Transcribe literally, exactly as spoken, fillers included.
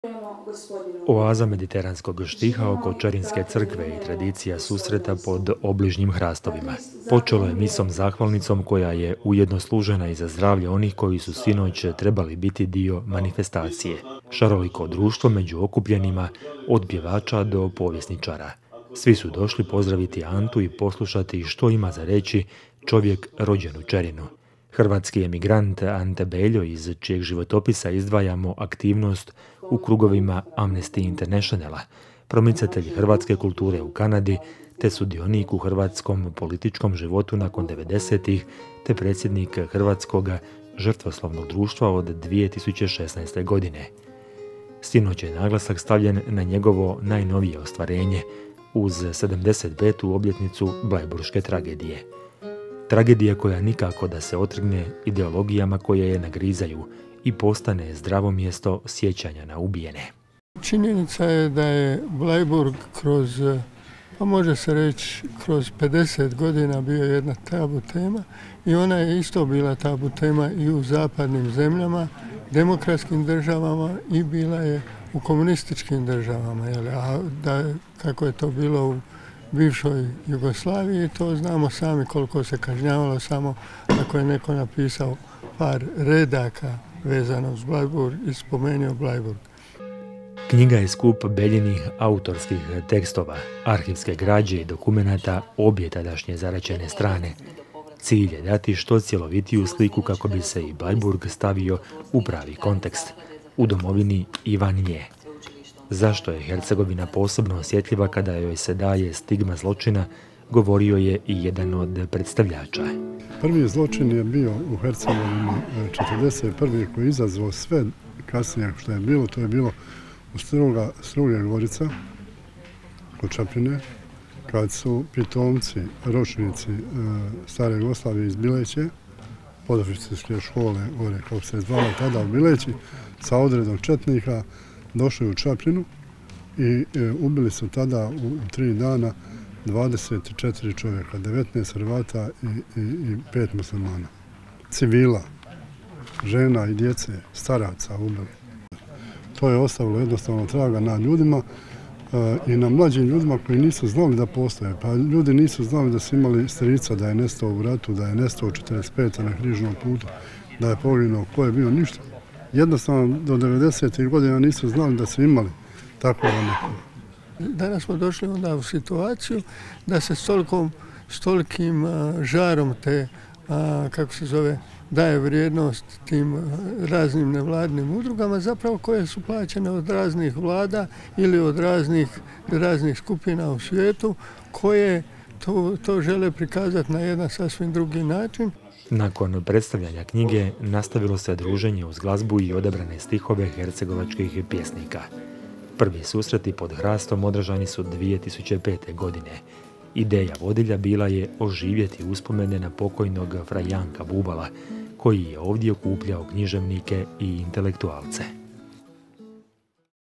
Oaza mediteranskog štiha oko Čerinske crkve i tradicija susreta pod obližnjim hrastovima. Počelo je misom zahvalnicom koja je ujedno služena i za zdravlje onih koji su sinoć trebali biti dio manifestacije. Šaroliko društvo među okupljenima, od pjevača do povjesničara. Svi su došli pozdraviti Antu i poslušati što ima za reći čovjek rođen u Čerinu. Hrvatski emigrant Ante Beljo, iz čijeg životopisa izdvajamo aktivnost u krugovima Amnesty Internationala, promicatelj hrvatske kulture u Kanadi, te sudionik u hrvatskom političkom životu nakon devedesetih, te predsjednik Hrvatskog žrtvoslovnog društva od dvije tisuće šesnaeste. godine. Sinoć je naglasak stavljen na njegovo najnovije ostvarenje, uz sedamdeset petu obljetnicu Blajburške tragedije. Tragedija koja nikako da se otrgne ideologijama koje je nagrizaju i postane zdravo mjesto sjećanja na ubijene. Činjenica je da je Blajburg kroz, pa može se reći, kroz pedeset godina bio jedna tabu tema i ona je isto bila tabu tema i u zapadnim zemljama, demokratskim državama i bila je u komunističkim državama. A da, kako je to bilo u bivšoj Jugoslaviji, to znamo sami koliko se kažnjavalo samo ako je neko napisao par redaka vezano uz Blajburg i spomenuo Blajburg. Knjiga je skup Beljinih autorskih tekstova, arhivske građe i dokumenata obje tadašnje zaraćene strane. Cilj je dati što cjelovitiju sliku kako bi se i Blajburg stavio u pravi kontekst, u domovini Ivan nje. Zašto je Hercegovina posebno osjetljiva kada joj se daje stigma zločina, govorio je i jedan od predstavljača. Prvi zločin je bio u Hercegovini četrdeset prve koji je izazvao sve kasnije što je bilo. To je bilo u Struga, Struga Gorica, kod Čapljine, kad su pitomci, ročnici stare Jugoslavije iz Bileće, podoficirske škole, gore, kako se zvala tada u Bileći, sa odredom četnika, došli u Čapljinu i e, ubili su tada u tri dana dvadeset četiri čovjeka, devetnaest Hrvata i, i, i pet muslimana. Civila, žena i djece, staraca ubili. To je ostavilo jednostavno traga na ljudima e, i na mlađim ljudima koji nisu znali da postoje. Pa ljudi nisu znali da su imali strica, da je nestao u ratu, da je nestao u četrdeset pete na križnom putu, da je poginuo, ko je bio, ništa. Jednostavno, do devedesetih godina nisu znali da su imali tako neko. Danas smo došli onda u situaciju da se s tolikom, s tolikim žarom te, a, kako se zove, daje vrijednost tim raznim nevladnim udrugama, zapravo koje su plaćene od raznih vlada ili od raznih, raznih skupina u svijetu, koje to, to žele prikazati na jedan sasvim drugi način. Nakon predstavljanja knjige nastavilo se druženje uz glazbu i odabrane stihove hercegovačkih pjesnika. Prvi susreti pod hrastom održani su dvije tisuće pete. godine. Ideja vodilja bila je oživjeti uspomene na pokojnog fra Janka Bubala, koji je ovdje okupljao književnike i intelektualce.